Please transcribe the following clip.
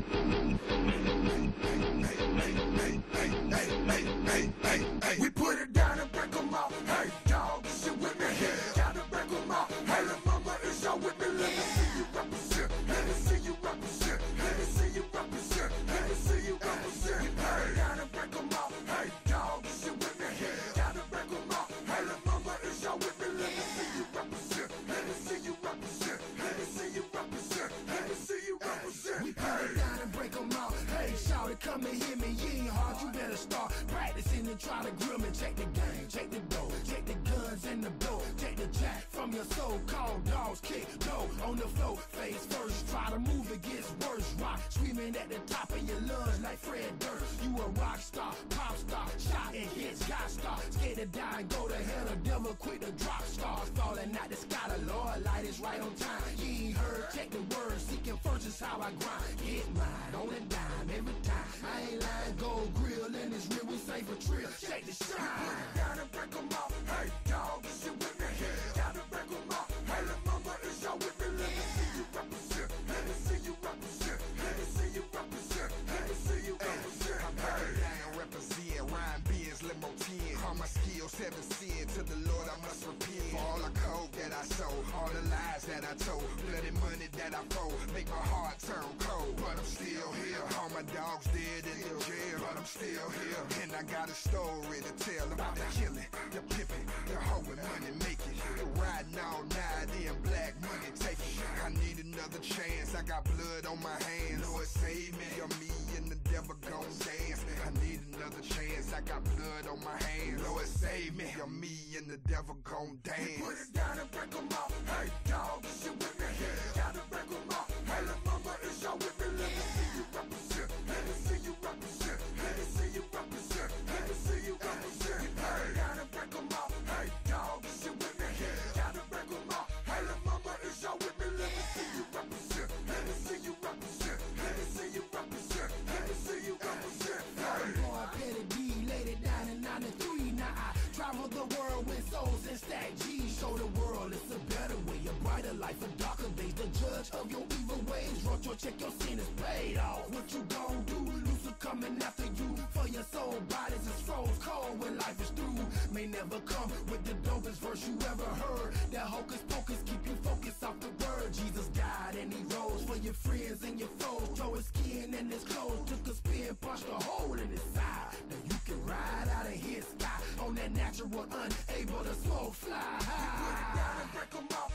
We put it down and break them off. Hey, dog, this shit with me. Down and break them off. Hey, the mama is y'all with me. Let me see you represent. Let me see you represent. Let me see you represent. Let me see you represent. We put it down and break them off. Hey, dog, this shit with me. Down and break them off. Hey, the mama is y'all with me. Let me see you represent. Let me see you represent. Let me see you represent. Let me see you represent. We put it down and break them off. Hey, shout it, come and hear me. You ain't hard, you better start practicing and try to grill me. Check the game, check the dough, check the guns and the blow, check the jack from your so-called dogs. Kick low on the floor, face first. Try to move, it gets worse. Rock screaming at the top of your lungs like Fred Durst. You a rock star, pop star, shot and hits, got star. Scared to die and go to hell, the devil quick to drop stars. Falling out the sky, the Lord light is right on time. You ain't heard, check the words, seeking first is how I grind. Get mine on a dime every time. I ain't lying, gold grill and it's real, we say for trill. Check the shine. Put it down and break them off. Hey, dog, this shit with me. Down and break them off. Hey, the mama is y'all with me. Let me see you represent. Let me see you represent. Let me see you represent. Let me see you represent. I'm breaking down, represent, rhyme beers, limo 10. All my skills, heaven sent. To the Lord I must repent. For all the coke that I sold, all the lies that I told, bloody money that I fold, make my heart turn cold. But I'm still here. All my dogs dead in the jail, but I'm still here. And I got a story to tell about the killing, the pimping, the hoeing, money making, the riding all night in black money taking. I need another chance. I got blood on my hands. Lord save me, or me and the devil gon' dance. I need another chance. I got blood on my hands. Lord save me, or me and the devil gon' dance. Put it down and break them off. Hey, dog, this shit with me. Down and break them off. Hey, the mama is y'all with me. Let me see you represent. Let me see you represent. Let me see you represent. Let me see you represent. We put it down and break them off. Hey, dog, this shit with me. Down and break them off. Hey, the mama is y'all with me. Let me see you represent. Let me see you represent. Let me see you represent. Let me see you represent. Hey, boy, Petty D laid it down in 93. Now I travel the world with souls and stack G's. Show the world it's a better way, a brighter life, a darker days. The judge of your evil ways. Roach, check your sin is paid off. What you gon' do? Lucifer coming after you. For your soul, bodies and souls cold when life is through. May never come with the dopest verse you ever heard. That hocus pocus keep you focused off the word. Jesus died and he rose for your friends and your foes. Throw his skin and his clothes. Took a spin, punched a hole in his side. Now you can ride out of his sky on that natural, unable to slow fly. We put it down and break them off.